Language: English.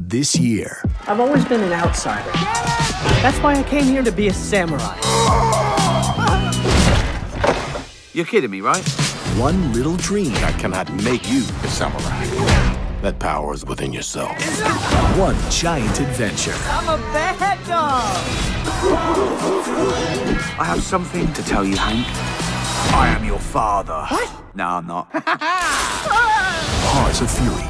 this year. I've always been an outsider. That's why I came here to be a samurai. You're kidding me, right? One little dream. I cannot make you a samurai. That power is within yourself. One giant adventure. I'm a bad dog. I have something to tell you, Hank. I am your father. What? No, I'm not. PAWS of Fury.